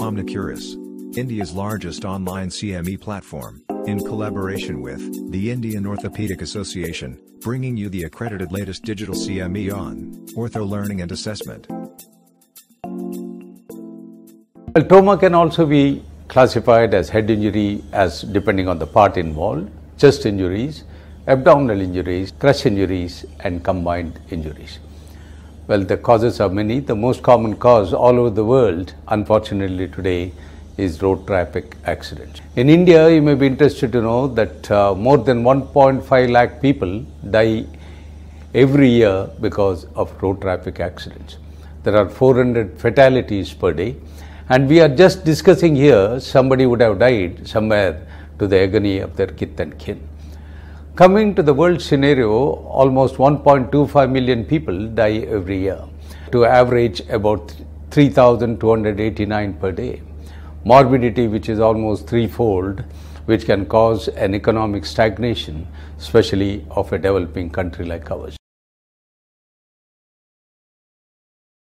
Omnicurus, India's largest online CME platform, in collaboration with the Indian Orthopedic Association, bringing you the accredited latest digital CME on ortho learning and assessment. Well, trauma can also be classified as head injury as depending on the part involved, chest injuries, abdominal injuries, crush injuries and combined injuries. Well, the causes are many. The most common cause all over the world, unfortunately today, is road traffic accidents. In India, you may be interested to know that more than 1.5 lakh people die every year because of road traffic accidents. There are 400 fatalities per day. And we are just discussing here, somebody would have died somewhere to the agony of their kith and kin. Coming to the world scenario, almost 1.25 million people die every year, to average about 3,289 per day. Morbidity, which is almost threefold, which can cause an economic stagnation, especially of a developing country like ours.